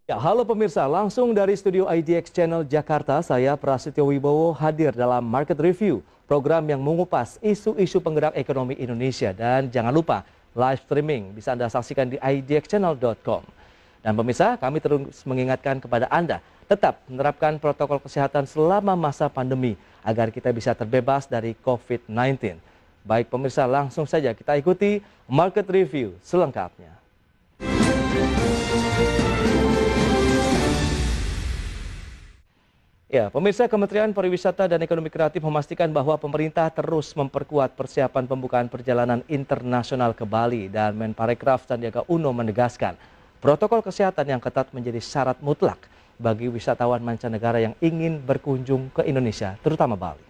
Ya, halo pemirsa, langsung dari studio IDX Channel Jakarta, saya Prasetyo Wibowo hadir dalam Market Review, program yang mengupas isu-isu penggerak ekonomi Indonesia. Dan jangan lupa, live streaming bisa Anda saksikan di idxchannel.com. Dan pemirsa, kami terus mengingatkan kepada Anda, tetap menerapkan protokol kesehatan selama masa pandemi, agar kita bisa terbebas dari COVID-19. Baik pemirsa, langsung saja kita ikuti Market Review selengkapnya. Ya, pemirsa, Kementerian Pariwisata dan Ekonomi Kreatif memastikan bahwa pemerintah terus memperkuat persiapan pembukaan perjalanan internasional ke Bali, dan Menparekraf Sandiaga Uno menegaskan protokol kesehatan yang ketat menjadi syarat mutlak bagi wisatawan mancanegara yang ingin berkunjung ke Indonesia, terutama Bali.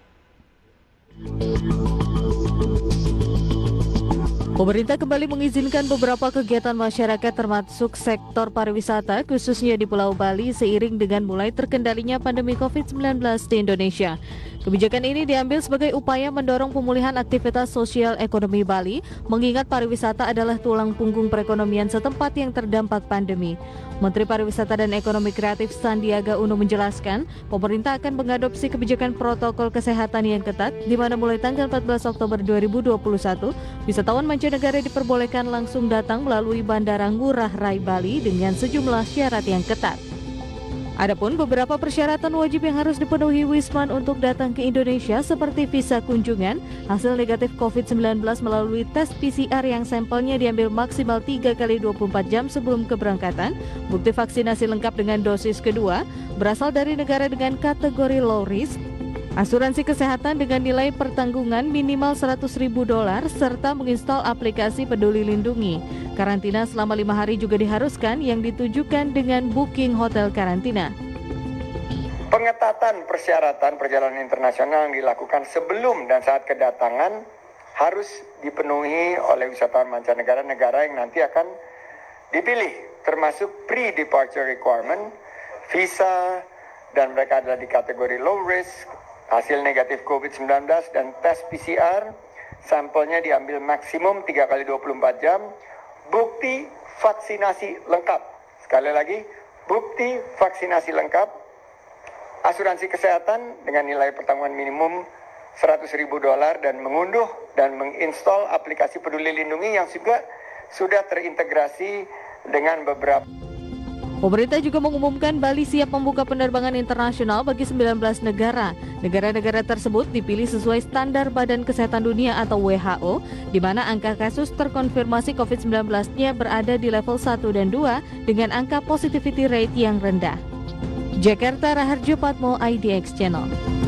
Pemerintah kembali mengizinkan beberapa kegiatan masyarakat termasuk sektor pariwisata khususnya di Pulau Bali seiring dengan mulai terkendalinya pandemi COVID-19 di Indonesia. Kebijakan ini diambil sebagai upaya mendorong pemulihan aktivitas sosial ekonomi Bali, mengingat pariwisata adalah tulang punggung perekonomian setempat yang terdampak pandemi. Menteri Pariwisata dan Ekonomi Kreatif Sandiaga Uno menjelaskan, pemerintah akan mengadopsi kebijakan protokol kesehatan yang ketat, di mana mulai tanggal 14 Oktober 2021, wisatawan mancanegara diperbolehkan langsung datang melalui Bandara Ngurah Rai Bali dengan sejumlah syarat yang ketat. Adapun beberapa persyaratan wajib yang harus dipenuhi Wisman untuk datang ke Indonesia seperti visa kunjungan, hasil negatif COVID-19 melalui tes PCR yang sampelnya diambil maksimal 3 kali 24 jam sebelum keberangkatan, bukti vaksinasi lengkap dengan dosis kedua, berasal dari negara dengan kategori low risk, asuransi kesehatan dengan nilai pertanggungan minimal $100.000, serta menginstal aplikasi Peduli Lindungi. Karantina selama 5 hari juga diharuskan yang ditujukan dengan booking hotel karantina. Pengetatan persyaratan perjalanan internasional yang dilakukan sebelum dan saat kedatangan harus dipenuhi oleh wisatawan mancanegara negara yang nanti akan dipilih, termasuk pre-departure requirement, visa, dan mereka adalah di kategori low risk, hasil negatif COVID-19 dan tes PCR, sampelnya diambil maksimum 3 kali 24 jam, bukti vaksinasi lengkap. Sekali lagi, bukti vaksinasi lengkap, asuransi kesehatan dengan nilai pertanggungan minimum $100.000 dan mengunduh dan menginstal aplikasi Peduli Lindungi yang juga sudah terintegrasi dengan beberapa. Pemerintah juga mengumumkan Bali siap membuka penerbangan internasional bagi 19 negara. Negara-negara tersebut dipilih sesuai standar Badan Kesehatan Dunia atau WHO, di mana angka kasus terkonfirmasi COVID-19-nya berada di level 1 dan 2 dengan angka positivity rate yang rendah. Jakarta, Raharjo Patmo, IDX Channel.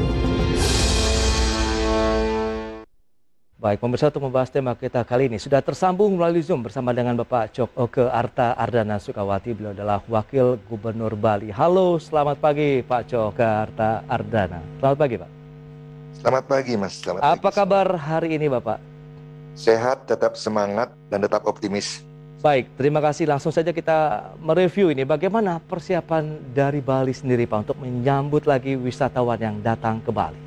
Baik, pemirsa, untuk membahas tema kita kali ini sudah tersambung melalui Zoom bersama dengan Bapak Cok Oke Arta Ardana Sukawati. Beliau adalah Wakil Gubernur Bali. Halo, selamat pagi Pak Cok Oke Arta Ardana. Selamat pagi Pak. Selamat pagi Mas. Selamat Apa pagi, kabar hari ini Bapak? Sehat, tetap semangat, dan tetap optimis. Baik, terima kasih. Langsung saja kita mereview ini. Bagaimana persiapan dari Bali sendiri Pak untuk menyambut lagi wisatawan yang datang ke Bali?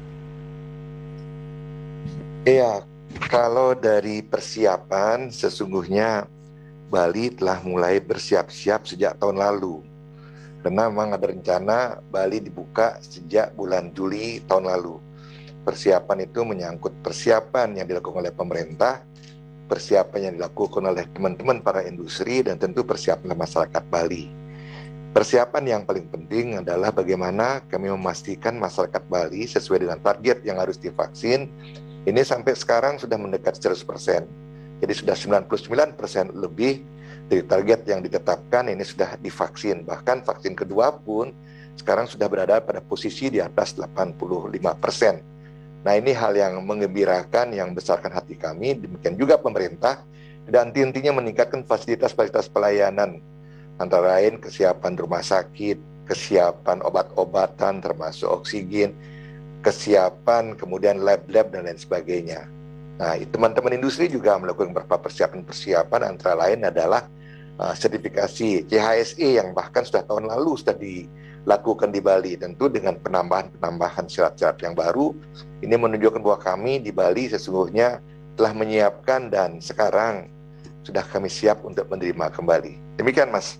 Iya. Kalau dari persiapan, sesungguhnya Bali telah mulai bersiap-siap sejak tahun lalu. Karena memang ada rencana Bali dibuka sejak bulan Juli tahun lalu. Persiapan itu menyangkut persiapan yang dilakukan oleh pemerintah, persiapan yang dilakukan oleh teman-teman para industri, dan tentu persiapan masyarakat Bali. Persiapan yang paling penting adalah bagaimana kami memastikan masyarakat Bali sesuai dengan target yang harus divaksin. Ini sampai sekarang sudah mendekat 100%. Jadi sudah 99% lebih dari target yang ditetapkan ini sudah divaksin. Bahkan vaksin kedua pun sekarang sudah berada pada posisi di atas 85%. Nah, ini hal yang menggembirakan, yang besarkan hati kami. Demikian juga pemerintah, dan intinya meningkatkan fasilitas-fasilitas pelayanan, antara lain kesiapan rumah sakit, kesiapan obat-obatan termasuk oksigen, kesiapan, kemudian lab-lab dan lain sebagainya. Nah, teman-teman industri juga melakukan beberapa persiapan, antara lain adalah sertifikasi CHSE yang bahkan sudah tahun lalu sudah dilakukan di Bali, tentu dengan penambahan syarat-syarat yang baru. Ini menunjukkan bahwa kami di Bali sesungguhnya telah menyiapkan dan sekarang sudah kami siap untuk menerima kembali. Demikian Mas.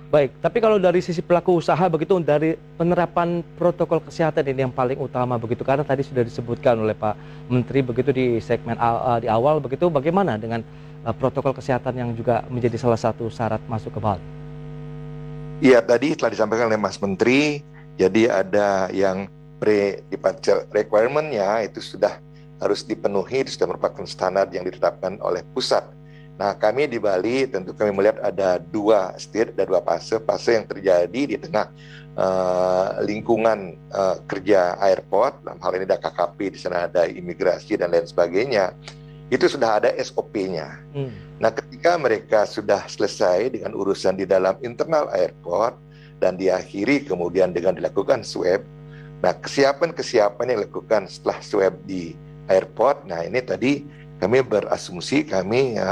Baik, tapi kalau dari sisi pelaku usaha begitu, dari penerapan protokol kesehatan ini yang paling utama begitu, karena tadi sudah disebutkan oleh Pak Menteri begitu di segmen di awal begitu, bagaimana dengan protokol kesehatan yang juga menjadi salah satu syarat masuk ke Bali? Iya, tadi telah disampaikan oleh Mas Menteri, jadi ada yang pre-departure requirement-nya itu sudah harus dipenuhi, itu sudah merupakan standar yang ditetapkan oleh pusat. Nah, kami di Bali tentu kami melihat ada dua stage, ada dua fase yang terjadi di tengah lingkungan kerja airport. Dalam hal ini ada KKP, di sana ada imigrasi dan lain sebagainya. Itu sudah ada SOP-nya. Nah, ketika mereka sudah selesai dengan urusan di dalam internal airport dan diakhiri kemudian dengan dilakukan swab. Nah, kesiapan yang dilakukan setelah swab di airport. Nah, ini tadi kami berasumsi, kami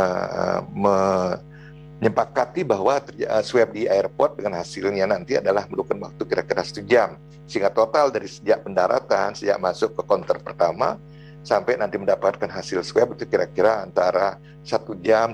menyepakati bahwa swab di airport dengan hasilnya nanti adalah memerlukan waktu kira-kira 1 jam. Sehingga total dari sejak pendaratan, sejak masuk ke counter pertama, sampai nanti mendapatkan hasil swab itu kira-kira antara 1 jam,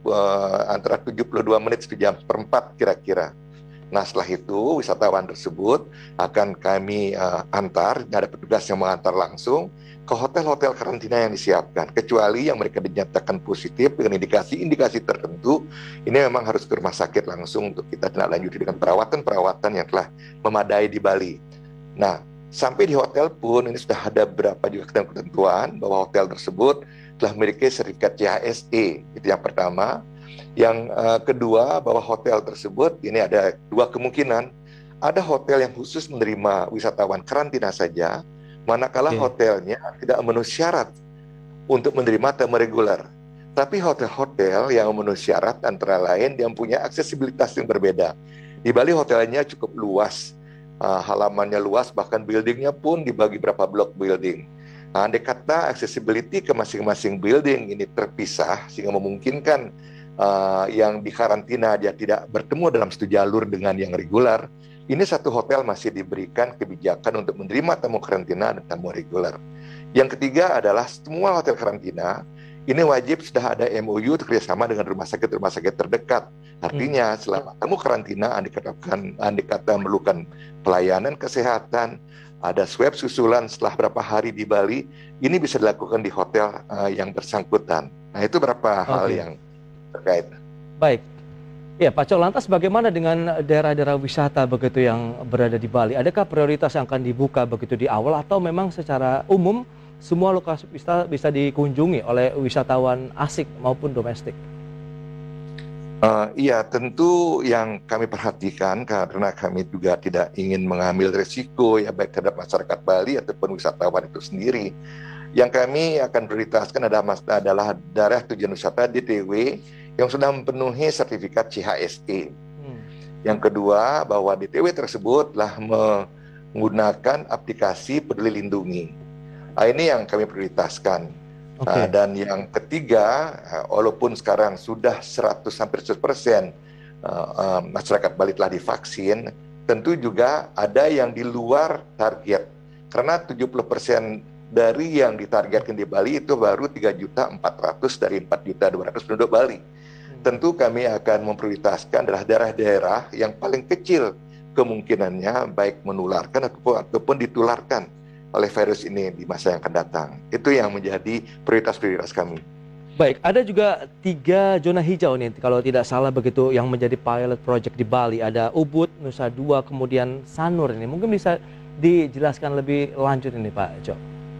antara 72 menit, 1 jam seperempat kira-kira. Nah, setelah itu wisatawan tersebut akan kami antar, ada petugas yang mengantar langsung ke hotel-hotel karantina yang disiapkan, kecuali yang mereka dinyatakan positif dengan indikasi-indikasi tertentu, ini memang harus ke rumah sakit langsung untuk kita tindak lanjuti dengan perawatan-perawatan yang telah memadai di Bali. Nah, sampai di hotel pun ini sudah ada beberapa juga ketentuan bahwa hotel tersebut telah memiliki sertifikat CHSE, itu yang pertama. Yang kedua, bahwa hotel tersebut ini ada dua kemungkinan. Ada hotel yang khusus menerima wisatawan karantina saja, manakala hotelnya tidak memenuhi syarat untuk menerima tamu reguler. Tapi hotel-hotel yang memenuhi syarat antara lain yang punya aksesibilitas yang berbeda. Di Bali hotelnya cukup luas, halamannya luas, bahkan buildingnya pun dibagi berapa blok building. Nah, andai kata accessibility ke masing-masing building ini terpisah, sehingga memungkinkan yang di karantina dia tidak bertemu dalam satu jalur dengan yang reguler. Ini satu hotel masih diberikan kebijakan untuk menerima tamu karantina dan tamu reguler. Yang ketiga adalah semua hotel karantina ini wajib sudah ada MOU kerjasama dengan rumah sakit terdekat. Artinya selama tamu karantina andai kata memerlukan pelayanan kesehatan, ada swab susulan setelah berapa hari di Bali, ini bisa dilakukan di hotel yang bersangkutan. Nah, itu beberapa hal yang terkait. Baik. Ya, Pak Cok, lantas bagaimana dengan daerah-daerah wisata begitu yang berada di Bali? Adakah prioritas yang akan dibuka begitu di awal atau memang secara umum semua lokasi wisata bisa dikunjungi oleh wisatawan asing maupun domestik? Iya, tentu yang kami perhatikan karena kami juga tidak ingin mengambil risiko ya baik terhadap masyarakat Bali ataupun wisatawan itu sendiri. Yang kami akan prioritaskan adalah daerah tujuan wisata DTW yang sudah memenuhi sertifikat CHSE. Yang kedua, bahwa DTW tersebut telah menggunakan aplikasi Peduli Lindungi. Ini yang kami prioritaskan. Dan yang ketiga, walaupun sekarang sudah hampir 100% masyarakat Bali telah divaksin, tentu juga ada yang di luar target. Karena 70% dari yang ditargetkan di Bali itu baru 3.400.000 dari 4.200.000 penduduk Bali. Tentu kami akan memprioritaskan adalah daerah-daerah yang paling kecil kemungkinannya baik menularkan ataupun ditularkan oleh virus ini di masa yang akan datang. Itu yang menjadi prioritas kami. Baik, ada juga 3 zona hijau nih kalau tidak salah begitu yang menjadi pilot project di Bali. Ada Ubud, Nusa Dua, kemudian Sanur ini. Mungkin bisa dijelaskan lebih lanjut ini Pak Cok.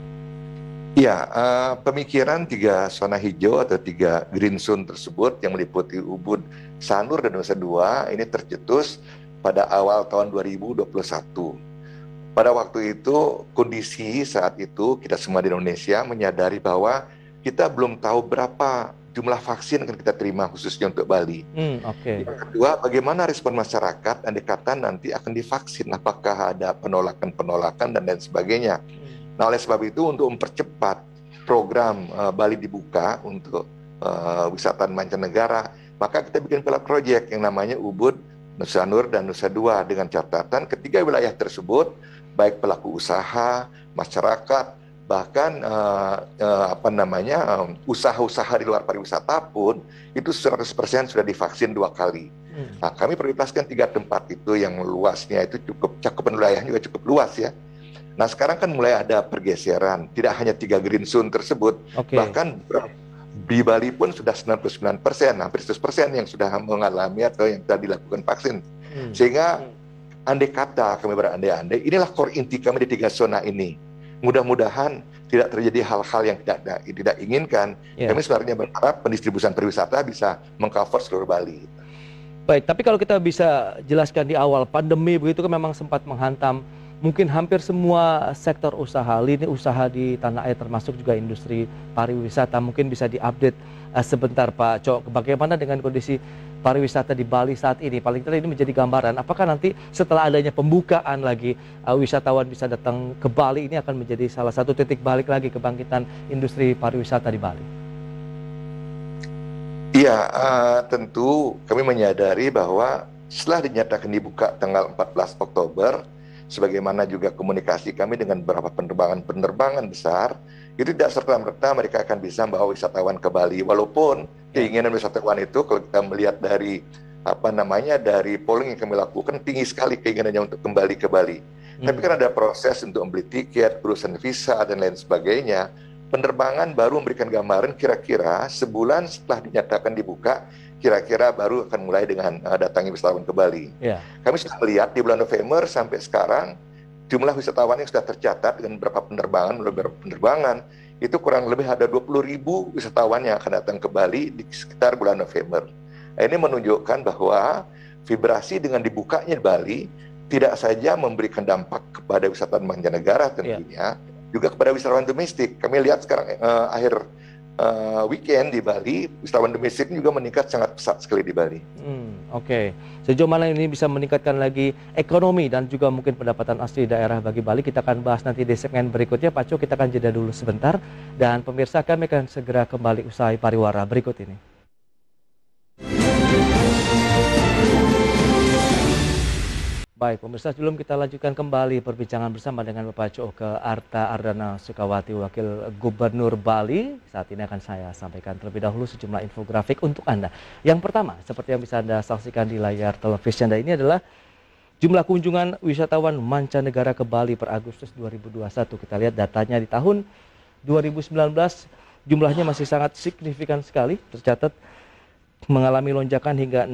Ya, pemikiran 3 zona hijau atau 3 green zone tersebut yang meliputi Ubud, Sanur, dan Nusa Dua ini tercetus pada awal tahun 2021. Pada waktu itu, kondisi saat itu kita semua di Indonesia menyadari bahwa kita belum tahu berapa jumlah vaksin yang kita terima khususnya untuk Bali. Yang kedua, bagaimana respon masyarakat andai kata nanti akan divaksin, apakah ada penolakan dan lain sebagainya. Nah, oleh sebab itu untuk mempercepat program Bali dibuka untuk wisatawan mancanegara, maka kita bikin pilot project yang namanya Ubud, Nusa Nur, dan Nusa Dua dengan catatan ketiga wilayah tersebut, baik pelaku usaha, masyarakat, bahkan usaha-usaha di luar pariwisata pun itu 100% sudah divaksin 2 kali. Nah, kami prioritaskan 3 tempat itu yang luasnya itu cukup, cakupan wilayahnya juga cukup luas ya. Nah sekarang kan mulai ada pergeseran, tidak hanya 3 green zone tersebut, bahkan di Bali pun sudah 99%, hampir 100% yang sudah mengalami atau yang sudah dilakukan vaksin. Sehingga andai kata kami berandai-andai, inilah core inti kami di 3 zona ini. Mudah-mudahan tidak terjadi hal-hal yang tidak inginkan. Kami sebenarnya berharap pendistribusian pariwisata bisa mengcover seluruh Bali. Baik, tapi kalau kita bisa jelaskan di awal pandemi begitu kan memang sempat menghantam mungkin hampir semua sektor usaha, lini usaha di tanah air termasuk juga industri pariwisata. Mungkin bisa diupdate sebentar Pak Cok, bagaimana dengan kondisi pariwisata di Bali saat ini? Paling tidak ini menjadi gambaran, apakah nanti setelah adanya pembukaan lagi wisatawan bisa datang ke Bali, ini akan menjadi salah satu titik balik lagi kebangkitan industri pariwisata di Bali? Iya, tentu kami menyadari bahwa setelah dinyatakan dibuka tanggal 14 Oktober, sebagaimana juga komunikasi kami dengan beberapa penerbangan besar, itu tidak serta-merta mereka akan bisa membawa wisatawan ke Bali. Walaupun keinginan wisatawan itu kalau kita melihat dari dari polling yang kami lakukan tinggi sekali keinginannya untuk kembali ke Bali. Tapi kan ada proses untuk membeli tiket, urusan visa dan lain sebagainya. Penerbangan baru memberikan gambaran kira-kira sebulan setelah dinyatakan dibuka, kira-kira baru akan mulai dengan datangi wisatawan ke Bali. Kami sudah melihat di bulan November sampai sekarang jumlah wisatawan yang sudah tercatat dengan beberapa penerbangan itu kurang lebih ada 20.000 wisatawan yang akan datang ke Bali di sekitar bulan November. Nah, ini menunjukkan bahwa vibrasi dengan dibukanya Bali tidak saja memberikan dampak kepada wisatawan mancanegara tentunya, juga kepada wisatawan domestik. Kami lihat sekarang akhir weekend di Bali, wisatawan domestik juga meningkat sangat pesat sekali di Bali. Sejauh mana ini bisa meningkatkan lagi ekonomi dan juga mungkin pendapatan asli daerah bagi Bali, kita akan bahas nanti di segmen berikutnya. Pak Cok, kita akan jeda dulu sebentar, dan pemirsa kami akan segera kembali usai pariwara berikut ini. Baik, pemirsa, sebelum kita lanjutkan kembali perbincangan bersama dengan Bapak Coke Arta Ardana Sukawati, Wakil Gubernur Bali. Saat ini akan saya sampaikan terlebih dahulu sejumlah infografik untuk Anda. Yang pertama, seperti yang bisa Anda saksikan di layar televisi Anda ini adalah jumlah kunjungan wisatawan mancanegara ke Bali per Agustus 2021. Kita lihat datanya di tahun 2019, jumlahnya masih sangat signifikan sekali, tercatat mengalami lonjakan hingga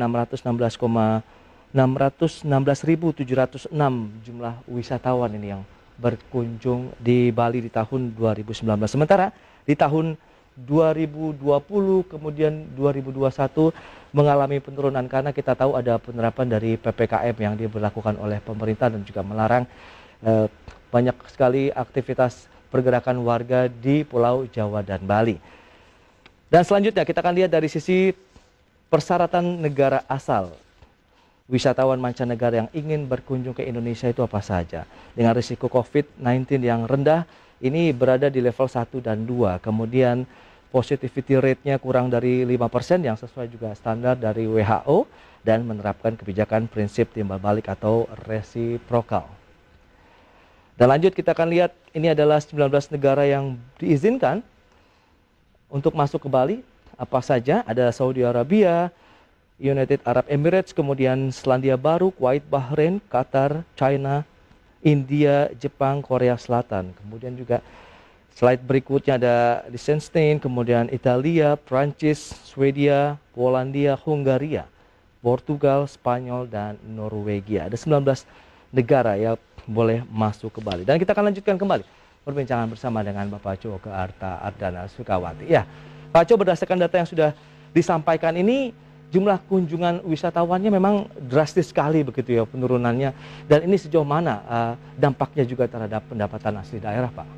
616.706 jumlah wisatawan ini yang berkunjung di Bali di tahun 2019. Sementara di tahun 2020 kemudian 2021 mengalami penurunan karena kita tahu ada penerapan dari PPKM yang diberlakukan oleh pemerintah dan juga melarang banyak sekali aktivitas pergerakan warga di Pulau Jawa dan Bali. Dan selanjutnya kita akan lihat dari sisi persyaratan negara asal. Wisatawan mancanegara yang ingin berkunjung ke Indonesia itu apa saja? Dengan risiko COVID-19 yang rendah, ini berada di level 1 dan 2. Kemudian positivity rate-nya kurang dari 5% yang sesuai juga standar dari WHO dan menerapkan kebijakan prinsip timbal balik atau resiprokal. Dan lanjut kita akan lihat ini adalah 19 negara yang diizinkan untuk masuk ke Bali. Apa saja? Ada Saudi Arabia, United Arab Emirates, kemudian Selandia Baru, Kuwait, Bahrain, Qatar, China, India, Jepang, Korea Selatan. Kemudian juga slide berikutnya ada Liechtenstein, kemudian Italia, Prancis, Swedia, Polandia, Hungaria, Portugal, Spanyol, dan Norwegia. Ada 19 negara yang boleh masuk ke Bali. Dan kita akan lanjutkan kembali perbincangan bersama dengan Bapak Coke Arta Ardana Sukawati. Ya, Pak Coke, berdasarkan data yang sudah disampaikan ini, jumlah kunjungan wisatawannya memang drastis sekali begitu ya penurunannya. Dan ini sejauh mana dampaknya juga terhadap pendapatan asli daerah, Pak?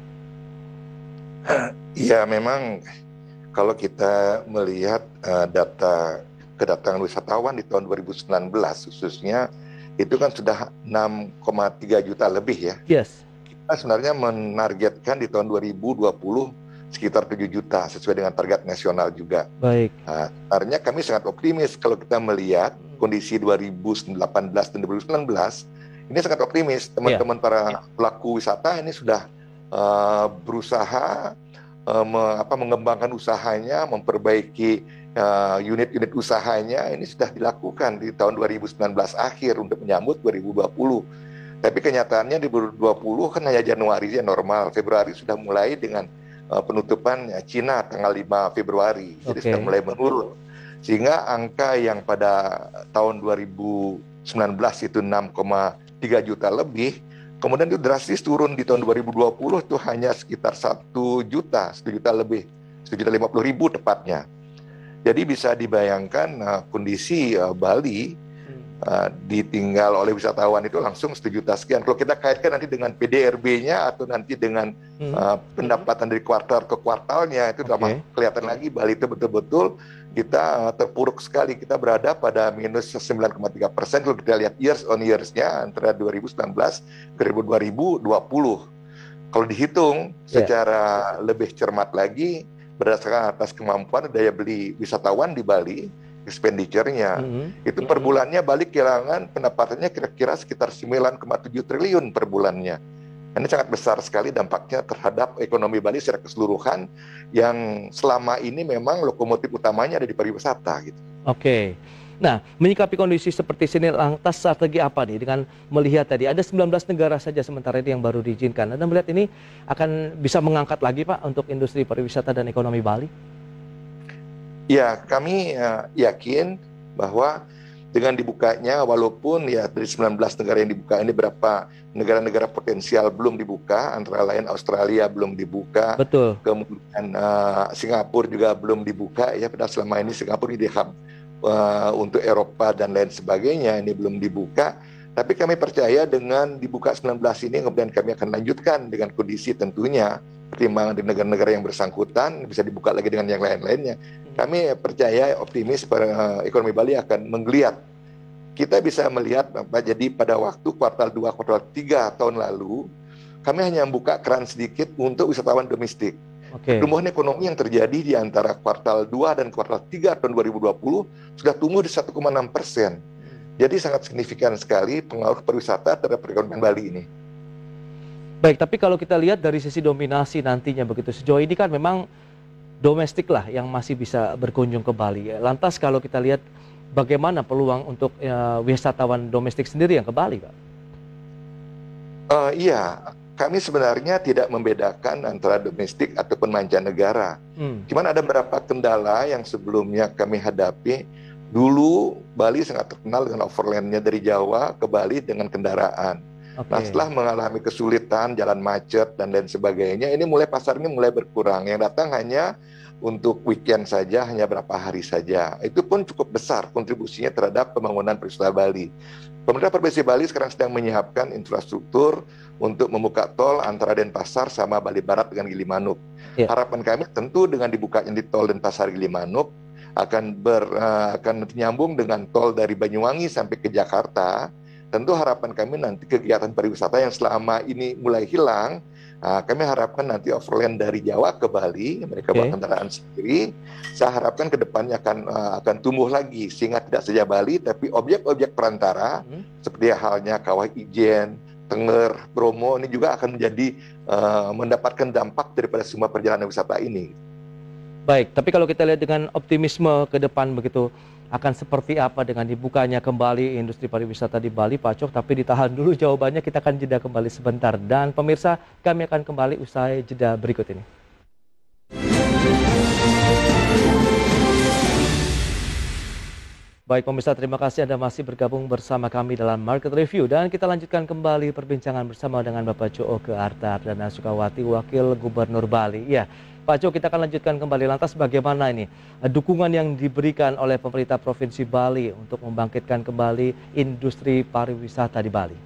Ya, memang kalau kita melihat data kedatangan wisatawan di tahun 2019 khususnya, itu kan sudah 6,3 juta lebih ya. Kita sebenarnya menargetkan di tahun 2020 sekitar 7 juta sesuai dengan target nasional juga. Nah, artinya kami sangat optimis kalau kita melihat kondisi 2018 dan 2019 ini sangat optimis. Teman-teman para pelaku wisata ini sudah berusaha mengembangkan usahanya, memperbaiki unit-unit usahanya ini sudah dilakukan di tahun 2019 akhir untuk menyambut 2020. Tapi kenyataannya di 2020 kan hanya Januari yang normal, Februari sudah mulai dengan penutupan Cina tanggal 5 Februari, jadi sudah mulai menurun. Sehingga angka yang pada tahun 2019 itu 6,3 juta lebih, kemudian itu drastis turun di tahun 2020 itu hanya sekitar 1 juta lebih, 1.050.000 tepatnya. Jadi bisa dibayangkan kondisi Bali ditinggal oleh wisatawan itu langsung 1 juta sekian. Kalau kita kaitkan nanti dengan PDRB-nya atau nanti dengan pendapatan dari kuartal ke kuartalnya, itu kelihatan lagi Bali itu betul-betul kita terpuruk sekali. Kita berada pada minus 9,3% kalau kita lihat years on years-nya antara 2019 ke 2020. Kalau dihitung secara lebih cermat lagi, berdasarkan atas kemampuan daya beli wisatawan di Bali, expenditure-nya, itu per bulannya Bali kehilangan pendapatannya kira-kira sekitar 9,7 triliun per bulannya. Ini sangat besar sekali dampaknya terhadap ekonomi Bali secara keseluruhan yang selama ini memang lokomotif utamanya ada di pariwisata gitu. Oke. Nah, menyikapi kondisi seperti ini, lantas strategi apa nih dengan melihat tadi ada 19 negara saja sementara ini yang baru diizinkan. Anda melihat ini akan bisa mengangkat lagi Pak untuk industri pariwisata dan ekonomi Bali? Ya, kami yakin bahwa dengan dibukanya, walaupun ya dari 19 negara yang dibuka ini berapa negara-negara potensial belum dibuka, antara lain Australia belum dibuka, betul. Kemudian Singapura juga belum dibuka ya, padahal selama ini Singapura di hub untuk Eropa dan lain sebagainya ini belum dibuka. Tapi kami percaya dengan dibuka 19 ini kemudian kami akan lanjutkan dengan kondisi tentunya pertimbangan di negara-negara yang bersangkutan bisa dibuka lagi dengan yang lain-lainnya. Kami percaya optimis ekonomi Bali akan menggeliat. Kita bisa melihat jadi pada waktu kuartal 2, kuartal 3 tahun lalu kami hanya membuka keran sedikit untuk wisatawan domestik. Pertumbuhan ekonomi yang terjadi di antara kuartal 2 dan kuartal 3 tahun 2020 sudah tumbuh di 1,6%. Jadi sangat signifikan sekali pengaruh pariwisata terhadap perekonomian Bali ini. Baik, tapi kalau kita lihat dari sisi dominasi nantinya begitu, sejauh ini kan memang domestik lah yang masih bisa berkunjung ke Bali. Lantas kalau kita lihat bagaimana peluang untuk wisatawan domestik sendiri yang ke Bali, Pak? Iya. Kami sebenarnya tidak membedakan antara domestik ataupun mancanegara. Cuman ada beberapa kendala yang sebelumnya kami hadapi. Dulu Bali sangat terkenal dengan overlandnya dari Jawa ke Bali dengan kendaraan. Nah, setelah mengalami kesulitan, jalan macet dan lain sebagainya, ini pasarnya mulai berkurang. Yang datang hanya untuk weekend saja, hanya berapa hari saja. Itu pun cukup besar kontribusinya terhadap pembangunan pariwisata Bali. Pemerintah Provinsi Bali sekarang sedang menyiapkan infrastruktur untuk membuka tol antara Denpasar sama Bali Barat dengan Gilimanuk. Harapan kami tentu dengan dibukanya di tol Denpasar Gilimanuk akan menyambung dengan tol dari Banyuwangi sampai ke Jakarta. Tentu harapan kami nanti kegiatan pariwisata yang selama ini mulai hilang, kami harapkan nanti overland dari Jawa ke Bali, mereka bawa kendaraan sendiri. Saya harapkan ke depannya akan tumbuh lagi, sehingga tidak saja Bali, tapi objek-objek perantara, seperti halnya Kawah Ijen, Tenger, Bromo, ini juga akan menjadi mendapatkan dampak daripada semua perjalanan wisata ini. Baik, tapi kalau kita lihat dengan optimisme ke depan begitu, akan seperti apa dengan dibukanya kembali industri pariwisata di Bali, Pak Cok? Tapi ditahan dulu jawabannya, kita akan jeda kembali sebentar. Dan pemirsa, kami akan kembali usai jeda berikut ini. Baik pemirsa, terima kasih Anda masih bergabung bersama kami dalam Market Review. Dan kita lanjutkan kembali perbincangan bersama dengan Bapak Cok Artardana Sukawati, Wakil Gubernur Bali. Ya, Pak Cok, kita akan lanjutkan kembali. Lantas bagaimana ini dukungan yang diberikan oleh pemerintah Provinsi Bali untuk membangkitkan kembali industri pariwisata di Bali?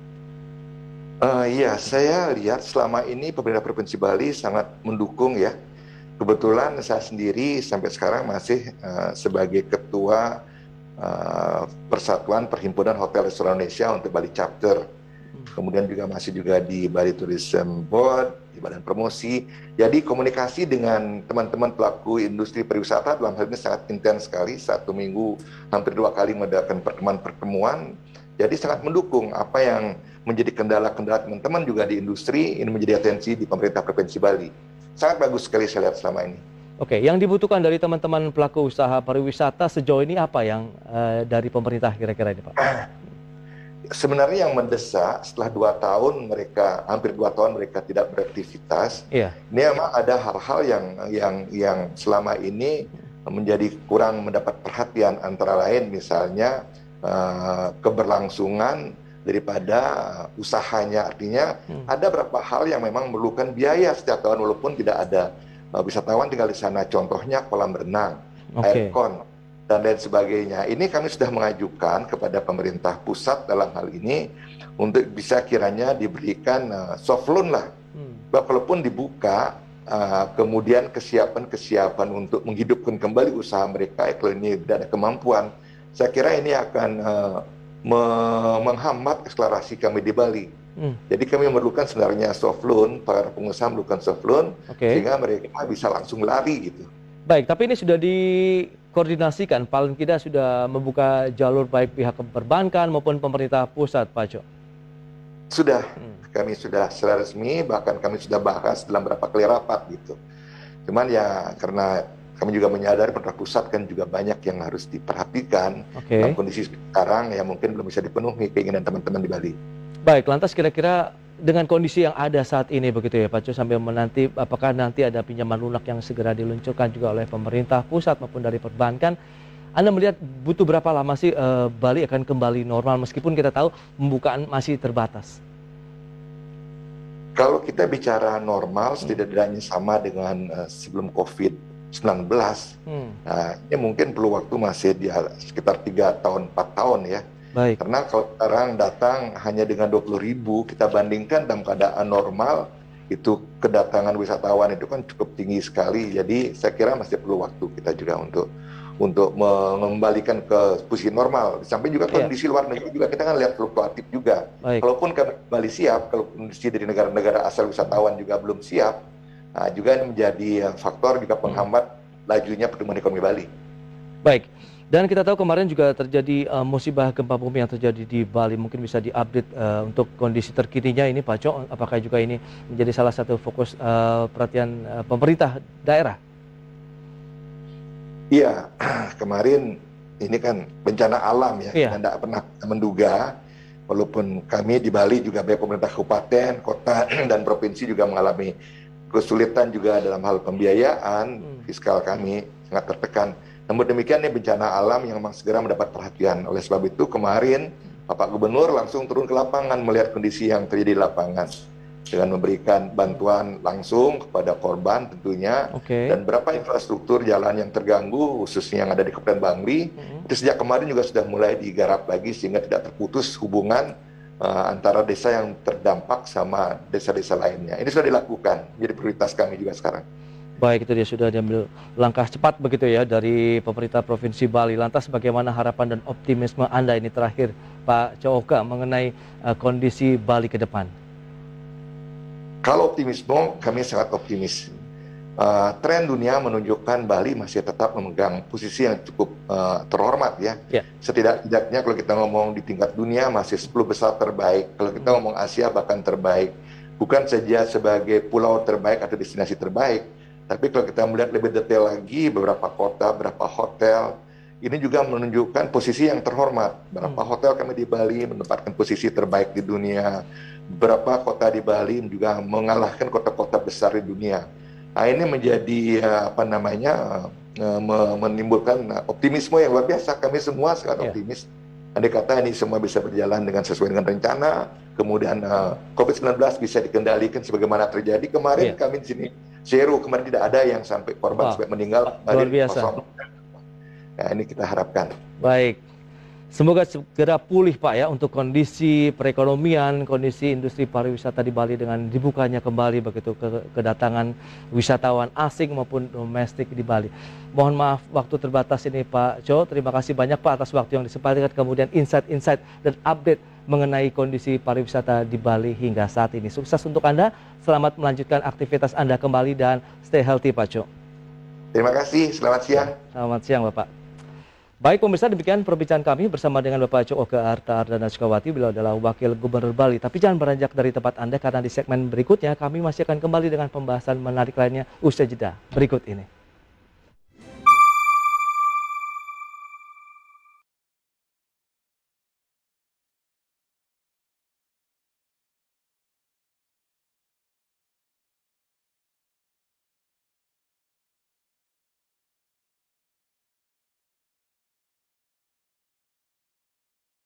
Iya, saya lihat selama ini pemerintah Provinsi Bali sangat mendukung ya. Kebetulan saya sendiri sampai sekarang masih sebagai ketua Persatuan Perhimpunan Hotel Restoran Indonesia untuk Bali Chapter. Kemudian juga masih di Bali Tourism Board, di Badan Promosi. Jadi komunikasi dengan teman-teman pelaku industri pariwisata dalam hal ini sangat intens sekali. 1 minggu hampir 2 kali mengadakan pertemuan-pertemuan. Jadi sangat mendukung apa yang menjadi kendala-kendala teman-teman juga di industri, ini menjadi atensi di pemerintah Provinsi Bali. Sangat bagus sekali saya lihat selama ini. Oke, yang dibutuhkan dari teman-teman pelaku usaha pariwisata sejauh ini apa yang dari pemerintah kira-kira ini, Pak? Sebenarnya yang mendesak setelah 2 tahun mereka, hampir 2 tahun mereka tidak beraktivitas, Iya. ini memang ada hal-hal yang selama ini menjadi kurang mendapat perhatian, antara lain misalnya keberlangsungan daripada usahanya. Artinya ada beberapa hal yang memang memerlukan biaya setiap tahun walaupun tidak ada wisatawan tinggal di sana, contohnya kolam renang, aircon, dan lain sebagainya. Ini kami sudah mengajukan kepada pemerintah pusat dalam hal ini untuk bisa kiranya diberikan soft loan lah. Walaupun dibuka, kemudian kesiapan untuk menghidupkan kembali usaha mereka, kalau ini tidak ada kemampuan, saya kira ini akan menghambat eksplorasi kami di Bali. Jadi kami memerlukan sebenarnya soft loan, para pengusaha memerlukan soft loan, sehingga mereka bisa langsung lari gitu. Baik, tapi ini sudah dikoordinasikan, paling tidak sudah membuka jalur baik pihak perbankan maupun pemerintah pusat, Pak Jo? Sudah, kami sudah secara resmi, bahkan kami sudah bahas dalam beberapa kali rapat gitu. Cuman ya karena kami juga menyadari pemerintah pusat kan juga banyak yang harus diperhatikan dalam kondisi sekarang yang mungkin belum bisa dipenuhi keinginan teman-teman di Bali. Baik, lantas kira-kira dengan kondisi yang ada saat ini begitu ya Pak Jo, sambil menanti apakah nanti ada pinjaman lunak yang segera diluncurkan juga oleh pemerintah pusat maupun dari perbankan, Anda melihat butuh berapa lama sih Bali akan kembali normal meskipun kita tahu pembukaan masih terbatas? Kalau kita bicara normal, setidaknya sama dengan sebelum COVID-19, ini mungkin perlu waktu masih di sekitar 3 tahun, 4 tahun ya. Baik. Karena kalau sekarang datang hanya dengan 20.000, kita bandingkan dalam keadaan normal, itu kedatangan wisatawan itu kan cukup tinggi sekali. Jadi saya kira masih perlu waktu kita juga untuk mengembalikan ke posisi normal. Di samping juga kondisi luar negeri juga kita kan lihat fluktuatif juga. Baik. Kalaupun Bali siap, kalau kondisi dari negara-negara asal wisatawan juga belum siap, juga ini menjadi faktor juga penghambat lajunya pertumbuhan ekonomi Bali. Baik. Dan kita tahu kemarin juga terjadi musibah gempa bumi yang terjadi di Bali. Mungkin bisa diupdate untuk kondisi terkininya ini Pak Jo. Apakah juga ini menjadi salah satu fokus perhatian pemerintah daerah? Iya, kemarin ini kan bencana alam ya. Kita tidak pernah menduga. Walaupun kami di Bali juga baik pemerintah kabupaten, kota, dan provinsi juga mengalami kesulitan juga dalam hal pembiayaan. Fiskal kami sangat tertekan. Namun demikian ini bencana alam yang memang segera mendapat perhatian. Oleh sebab itu kemarin Bapak Gubernur langsung turun ke lapangan melihat kondisi yang terjadi di lapangan dengan memberikan bantuan langsung kepada korban tentunya dan berapa infrastruktur jalan yang terganggu khususnya yang ada di Kabupaten Bangli itu sejak kemarin juga sudah mulai digarap lagi sehingga tidak terputus hubungan antara desa yang terdampak sama desa-desa lainnya. Ini sudah dilakukan, jadi prioritas kami juga sekarang. Baik, itu dia sudah diambil langkah cepat begitu ya dari pemerintah Provinsi Bali. Lantas bagaimana harapan dan optimisme Anda ini terakhir Pak Coka mengenai kondisi Bali ke depan? Kalau optimisme, kami sangat optimis. Tren dunia menunjukkan Bali masih tetap memegang posisi yang cukup terhormat ya. Setidak-tidaknya kalau kita ngomong di tingkat dunia masih 10 besar terbaik. Kalau kita ngomong Asia bahkan terbaik. Bukan saja sebagai pulau terbaik atau destinasi terbaik, tapi kalau kita melihat lebih detail lagi, beberapa kota, beberapa hotel, ini juga menunjukkan posisi yang terhormat. Beberapa hotel kami di Bali menempatkan posisi terbaik di dunia. Beberapa kota di Bali juga mengalahkan kota-kota besar di dunia. Nah, ini menjadi menimbulkan optimisme yang luar biasa. Kami semua sangat optimis. Andai kata ini semua bisa berjalan dengan sesuai dengan rencana, kemudian COVID-19 bisa dikendalikan sebagaimana terjadi kemarin. Kami di sini zero, kemarin tidak ada yang sampai korban sampai meninggal. Luar biasa. Nah, ini kita harapkan. Baik, semoga segera pulih Pak ya untuk kondisi perekonomian, kondisi industri pariwisata di Bali dengan dibukanya kembali begitu kedatangan wisatawan asing maupun domestik di Bali. Mohon maaf waktu terbatas ini Pak Jo, terima kasih banyak Pak atas waktu yang disempatkan, kemudian insight-insight dan update mengenai kondisi pariwisata di Bali hingga saat ini. Sukses untuk Anda, selamat melanjutkan aktivitas Anda kembali dan stay healthy Pak Jo. Terima kasih, selamat siang. Selamat siang Bapak. Baik pemirsa, demikian perbincangan kami bersama dengan Bapak Jo Oka Arta Ardana Sukawati. Beliau adalah Wakil Gubernur Bali. Tapi jangan beranjak dari tempat Anda karena di segmen berikutnya kami masih akan kembali dengan pembahasan menarik lainnya usai jeda berikut ini.